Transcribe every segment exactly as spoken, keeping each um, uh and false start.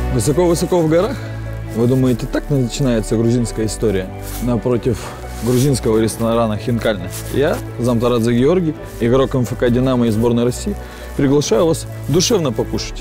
Высоко-высоко в горах? Вы думаете, так начинается грузинская история? Напротив грузинского ресторана «Хинкальная». Я, Замтарадзе Георгий, игрок эм эф ка «Динамо» и сборной России, приглашаю вас душевно покушать.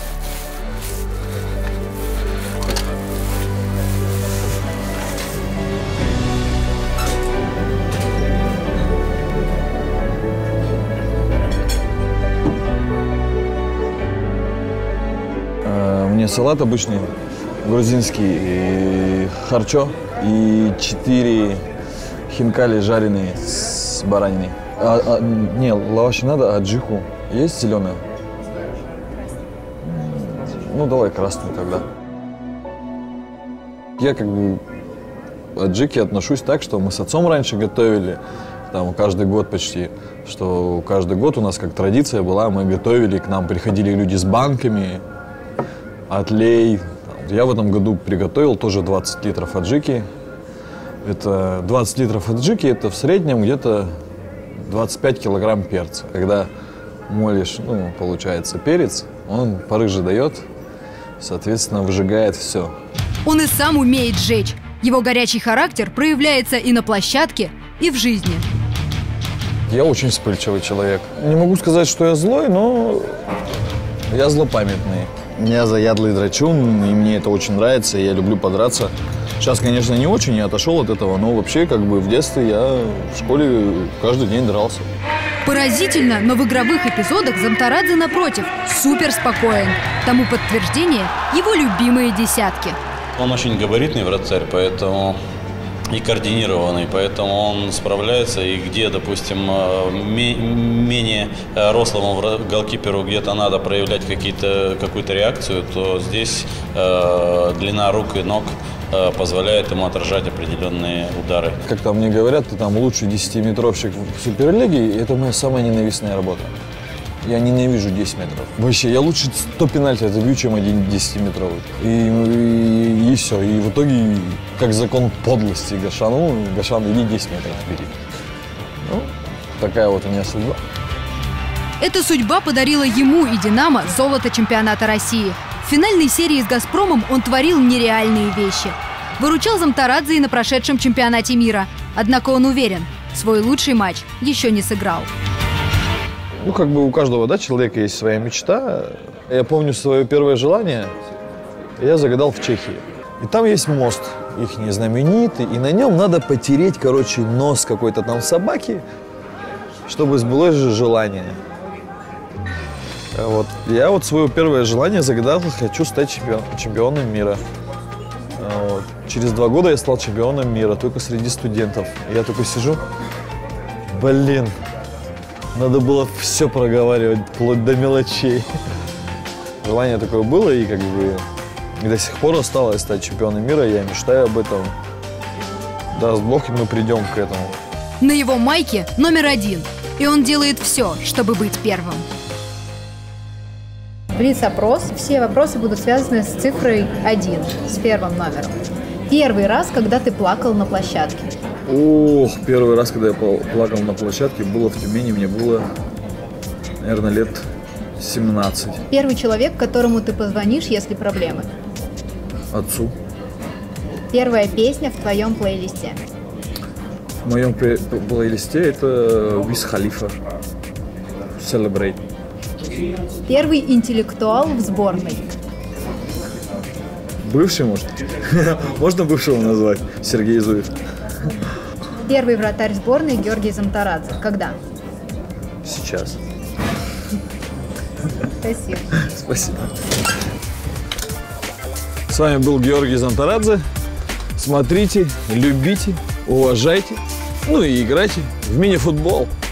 Мне салат обычный, грузинский, и харчо, и четыре хинкали жареные с бараниной. А, а, не, лаваш не надо, а аджику. Есть зеленая? Ну, давай красную тогда. Я как бы к аджике отношусь так, что мы с отцом раньше готовили, там, каждый год почти, что каждый год у нас как традиция была, мы готовили, к нам приходили люди с банками, отлей. Я в этом году приготовил тоже двадцать литров аджики. Это двадцать литров аджики, это в среднем где-то двадцать пять килограмм перца. Когда молишь, ну, получается, перец, он порыже дает, соответственно, выжигает все. Он и сам умеет жечь. Его горячий характер проявляется и на площадке, и в жизни. Я очень вспыльчивый человек. Не могу сказать, что я злой, но я злопамятный. Я заядлый драчун, и мне это очень нравится, я люблю подраться. Сейчас, конечно, не очень, я отошел от этого, но вообще, как бы в детстве я в школе каждый день дрался. Поразительно, но в игровых эпизодах Замтарадзе, напротив, супер спокоен. Тому подтверждение его любимые десятки. Он очень габаритный вратарь, поэтому и координированный, поэтому он справляется. И где, допустим, менее рослому голкиперу где-то надо проявлять какие-то, какую-то реакцию, то здесь э, длина рук и ног э, позволяет ему отражать определенные удары. Как там мне говорят, ты там лучший десятиметровщик в Суперлиге, и это моя самая ненавистная работа. Я ненавижу десять метров. Вообще, я лучше сто пенальти забью, чем один десятиметровый. И, и, и все. И в итоге, как закон подлости Гошану, Гошан, иди десять метров впереди. Ну, такая вот у меня судьба. Эта судьба подарила ему и «Динамо» золото чемпионата России. В финальной серии с «Газпромом» он творил нереальные вещи. Выручал Замтарадзе и на прошедшем чемпионате мира. Однако он уверен, свой лучший матч еще не сыграл. Ну, как бы у каждого, да, человека есть своя мечта. Я помню свое первое желание, я загадал в Чехии. И там есть мост, их не знаменитый, и на нем надо потереть, короче, нос какой-то там собаки, чтобы сбылось же желание. Вот. Я вот свое первое желание загадал, хочу стать чемпион, чемпионом мира. Вот. Через два года я стал чемпионом мира, только среди студентов. Я только сижу, блин. Надо было все проговаривать, вплоть до мелочей. Желание такое было, и как бы и до сих пор осталось стать чемпионом мира. Я мечтаю об этом. Даст Бог, и мы придем к этому. На его майке номер один. И он делает все, чтобы быть первым. Блиц-опрос. Все вопросы будут связаны с цифрой один, с первым номером. Первый раз, когда ты плакал на площадке. Ох, первый раз, когда я плакал на площадке, было в Тюмени, мне было, наверное, лет семнадцать. Первый человек, которому ты позвонишь, если проблемы? Отцу. Первая песня в твоем плейлисте? В моем плейлисте это Wiz Khalifa, Celebrate. Первый интеллектуал в сборной? Бывший, может? Можно бывшего назвать? Сергей Зуев. Первый вратарь сборной Георгий Замтарадзе. Когда? Сейчас. Спасибо. Спасибо. С вами был Георгий Замтарадзе. Смотрите, любите, уважайте, ну и играйте в мини-футбол.